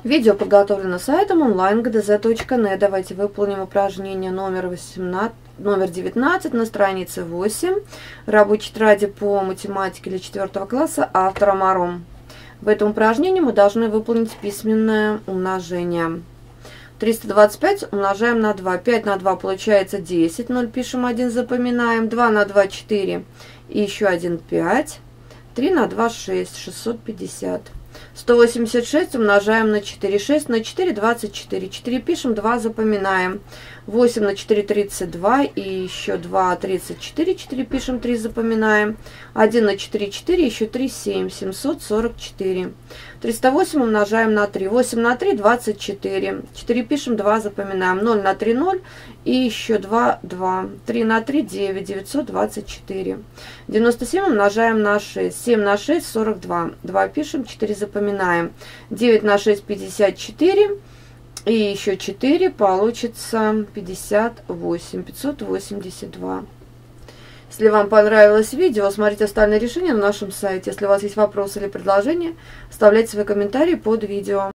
Видео подготовлено сайтом onlinegdz.net. Давайте выполним упражнение номер 19 на странице 8. Рабочей тетради по математике для 4 класса автора Маром. В этом упражнении мы должны выполнить письменное умножение. 325 умножаем на 2. 5 на 2 получается 10. 0 пишем 1, запоминаем. 2 на 2 4 и еще 1 5. 3 на 2 6. 650. 186 умножаем на 4. 6 на 4 24. 4 пишем, 2 запоминаем. 8 на 4 32 и еще 2 34. 4 пишем, 3 запоминаем. 1 на 4 4, еще 3 7. 744. 308 умножаем на 3. 8 на 3 24. 4 пишем, 2 запоминаем. 0 на 3 0 и еще 2 2. 3 на 3 9. 924. 97 умножаем на 6. 7 на 6 42. 2 пишем, 4 запоминаем. 9 на 6 54. И еще 4 получится 58. 582. Если вам понравилось видео, смотрите остальные решения на нашем сайте. Если у вас есть вопросы или предложения, оставляйте свои комментарии под видео.